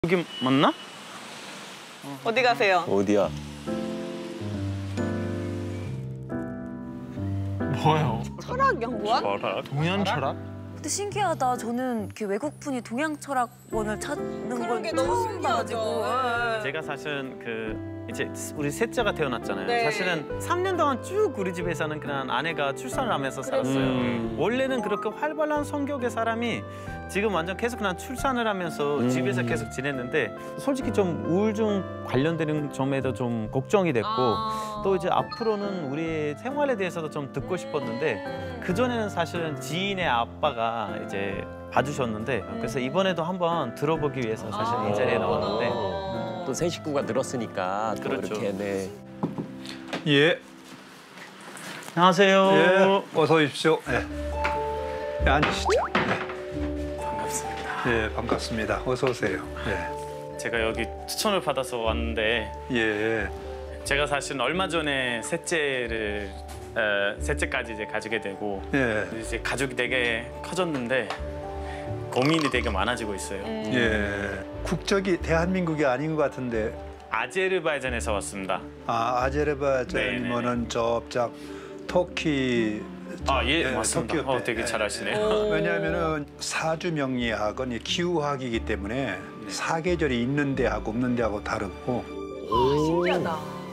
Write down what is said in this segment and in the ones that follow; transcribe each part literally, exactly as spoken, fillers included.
여기 맞나? 어디 가세요? 어디야? 뭐예요? 철학 연구원? 철학? 동양 철학? 근데 신기하다. 저는 이렇게 외국분이 동양 철학원을 찾는 걸 그런 게 너무 처음 신기하죠. 봐가지고. 네. 제가 사실은 그 이제 우리 셋째가 태어났잖아요. 네. 사실은 삼 년 동안 쭉 우리 집에서는 그냥 아내가 출산을 하면서 살았어요. 음. 원래는 그렇게 활발한 성격의 사람이 지금 완전 계속 그냥 출산을 하면서 음. 집에서 계속 지냈는데 솔직히 좀 우울증 관련되는 점에도 좀 걱정이 됐고 아. 또 이제 앞으로는 우리 생활에 대해서도 좀 듣고 싶었는데 그 전에는 사실은 지인의 아빠가 이제 봐주셨는데 그래서 이번에도 한번 들어보기 위해서 사실 아, 이 자리에 그렇구나. 나왔는데 또 새 식구가 늘었으니까 또 그렇죠. 이렇게 네. 예, 안녕하세요. 예, 어서 오십시오. 예, 예, 앉으시죠. 예. 반갑습니다. 예, 반갑습니다. 어서 오세요. 예, 제가 여기 추천을 받아서 왔는데 예, 제가 사실 얼마 전에 셋째를 어, 셋째까지 이제 가지게 되고 예, 이제 가족이 되게 커졌는데 고민이 되게 많아지고 있어요. 음. 예. 국적이 대한민국이 아닌 것 같은데, 아제르바이잔에서 왔습니다. 아, 아제르바이잔이면은 저짝 터키. 아, 예, 예, 맞습니다. 터키 어, 옆에. 되게 예, 잘하시네요. 오. 왜냐하면은 사주 명리학은 이 기후학이기 때문에 사계절이 있는 데하고 없는 데하고 다르고 신기하다.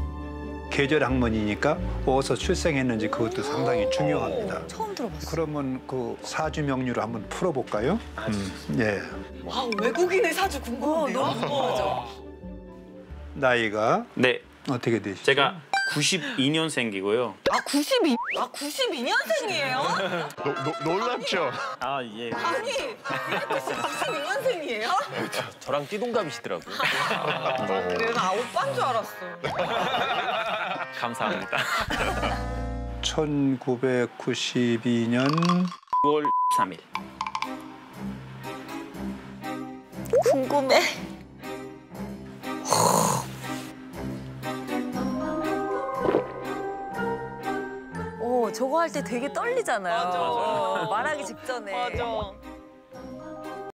계절 학문이니까 어디서 출생했는지 그것도 상당히 중요합니다. 처음 들어봤어. 그러면 그 사주 명리로 한번 풀어볼까요? 음, 예. 와, 외국인의 사주 궁금한데요? 어, 너무 궁금하죠. 나이가 네, 어떻게 되시죠? 제가 구십이 년생이고요. 아, 구십이, 아, 구십이 년생이에요? 놀랍죠? 아, 예. 아니, 구십이 년생이에요? 저랑 띠동갑이시더라고요. 아, 그래요? 나 오빠인 줄 알았어. 감사합니다. 천구백구십이 년 구월 삼 일. 궁금해. 오, 저거 할 때 되게 떨리잖아요. 맞아. 어, 말하기 직전에. 맞아.